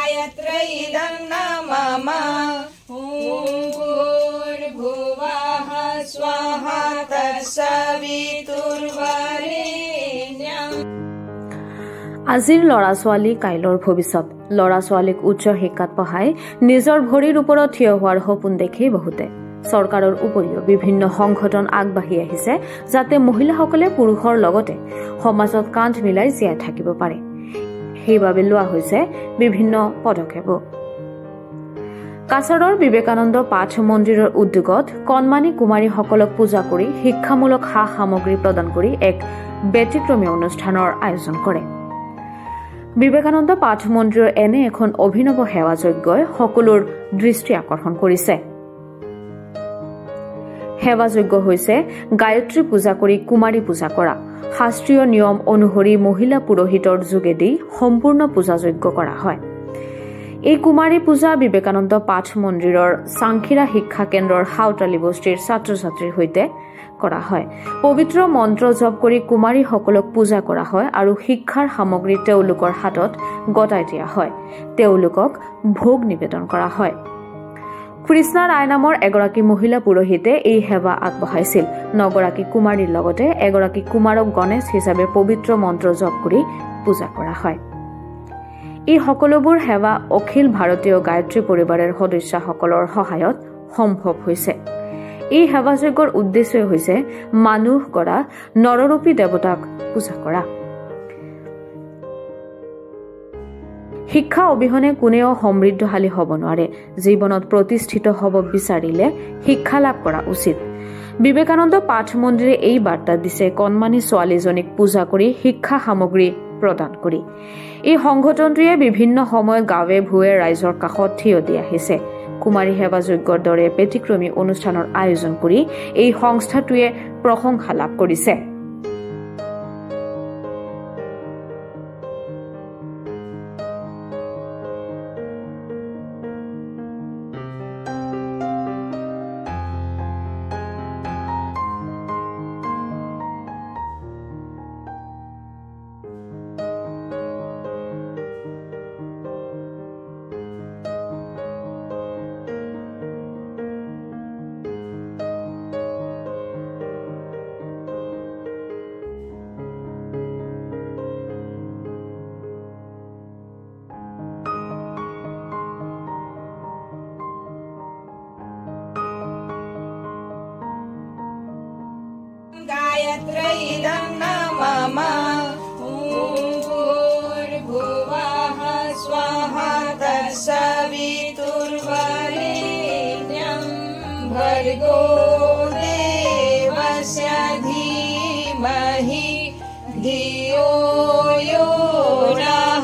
गायत्रैदं नमः भूर्भुवः स्वाहा तत्सवितुर्वरेण्यम् আজিৰ লৰা ছোৱালী কাইলৰ ভৱিষ্যত লৰা ছোৱালীক উচ্চ শিক্ষাত পঢ়াই নিজৰ ভৰিৰ ওপৰত থিয় হোৱাৰ সপোন দেখি বহুতে চৰকাৰৰ উপৰিও বিভিন্ন সংগঠন আগবাঢ়ি আহিছে যাতে মহিলাসকলে পুৰুষৰ লগতে সমাজত কান্ধ মিলাই জীয়াই থাকিব পাৰে সেইবাবে লোৱা হৈছে বিভিন্ন পদক্ষেপ কাছাৰৰ বিবেকানন্দ পাঠ মন্দিৰৰ উদ্যোগত কণমানি কুমাৰীসকলক পূজা কৰি শিক্ষামূলক সামগ্ৰী প্ৰদান কৰি এক ব্যতিক্ৰমী অনুষ্ঠানৰ আয়োজন কৰে বিবেকানন্দ পাঠ মন্দিৰৰ এনে এখন অভিনৱ সেৱা যজ্ঞই সকলোৰ দৃষ্টি আকৰ্ষণ কৰিছে সেৱা যজ্ঞ হৈছে গায়ত্ৰী পূজা কৰি কুমাৰী পূজা কৰা শাস্ত্ৰীয় নিয়ম অনুসৰি মহিলা পুৰোহিতৰ যোগেদি সম্পূৰ্ণ পূজা যজ্ঞ কৰা হয় এই কুমাৰী পূজা বিবেকানন্দ পাঠ মন্দিৰৰ সাংখিৰা শিক্ষা কেন্দ্ৰৰ হাউতালি বস্তিৰ ছাত্ৰ-ছাত্ৰীৰ সৈতে কৰা হয় পবিত্ৰ মন্ত্ৰ জপ কৰি কুমাৰীসকলক পূজা কৰা হয় আৰু শিক্ষাৰ সামগ্ৰী তেওঁলোকৰ হাতত গতাই দিয়া হয় তেওঁলোকক ভোগ নিবেদন কৰা হয় কৃষ্ণা ৰায় নামৰ এগৰাকী মহিলা পুৰোহিতে এই সেৱা আগবঢ়াইছিল নগৰাকী কুমাৰীৰ লগতে এগৰাকী কুমাৰক গণেশ হিচাপে পবিত্ৰ মন্ত্ৰ জপ কৰি পূজা কৰা হয় এই সকলোবোৰ সেৱা অখিল ভাৰতীয় গায়ত্ৰী পৰিবাৰৰ সদস্যসকলৰ সহায়ত সম্ভৱ হৈছে এই সেৱা যজ্ঞৰ উদ্দেশ্য হৈছে মানুহ কৰা নৰৰূপী দেৱতাক পূজা কৰা শিক্ষা অবিহনে কোনেও সমৃদ্ধশালী হ'ব নোৱাৰে জীৱনত প্ৰতিষ্ঠিত হ'ব বিচাৰিলে শিক্ষা লাভ কৰা উচিত বিবেকানন্দ পাঠ মন্দিৰে এই বাৰ্তা দিছে কণমানি ছোৱালীজনীক পূজা কৰি শিক্ষা সামগ্ৰী প্ৰদান কৰি এই সংগঠনটোৱে বিভিন্ন সময়ত গাঁৱে ভুৱে ৰাইজৰ কাষত থিয় দি আহিছে কুমাৰী সেৱা যজ্ঞৰ দৰে ব্যতিক্ৰমী অনুষ্ঠানৰ আয়োজন কৰি এই সংস্থাটোৱে প্ৰশংসা লাভ কৰিছে गायत्रैदं नमः भूर्भुवः स्वाहा तत्सवितुर्वरेण्यम् भर्गो देवस्य धीमहि धियो यो नः